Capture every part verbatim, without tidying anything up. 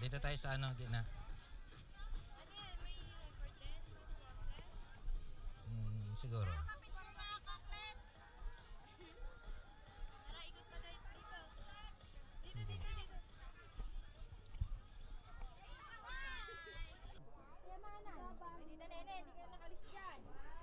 Dito tayo sa ano, gina. Ano yan? May record din? Process? Hmm, siguro. Tara, ikot pa tayo dito. Dito, dito, dito. Dito, nene, hindi ka nakalis dyan.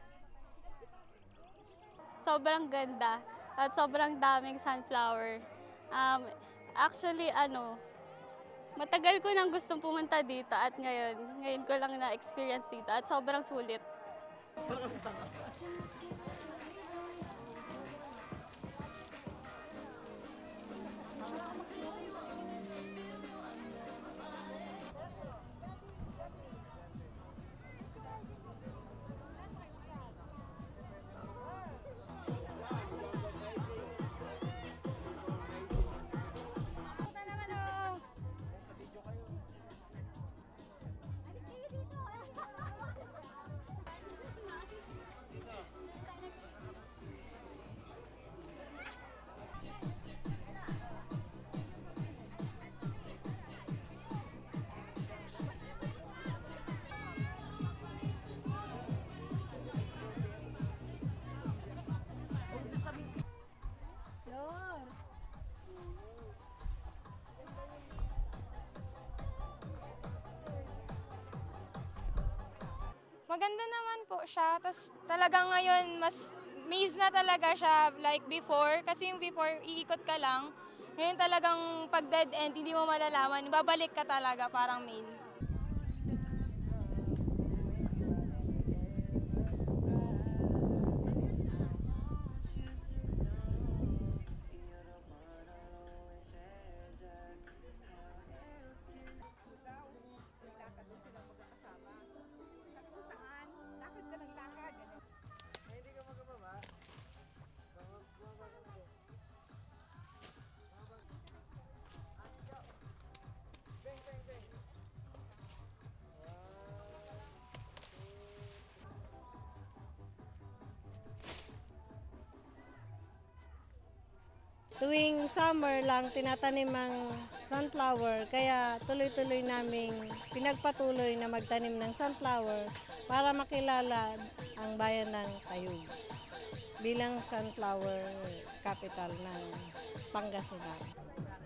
Sobrang ganda at sobrang daming sunflower. Um, actually, ano, matagal ko nang gustong pumunta dito at ngayon, ngayon ko lang na-experience dito at sobrang sulit. Maganda naman po siya. Tapos talagang ngayon, mas maze na talaga siya like before. Kasi yung before, iikot ka lang. Ngayon talagang pag dead end, hindi mo malalaman. Babalik ka talaga, parang maze. Tuwing summer lang tinatanim ang sunflower, kaya tuloy-tuloy naming pinagpatuloy na magtanim ng sunflower para makilala ang bayan ng Tayug bilang sunflower capital ng Pangasinan.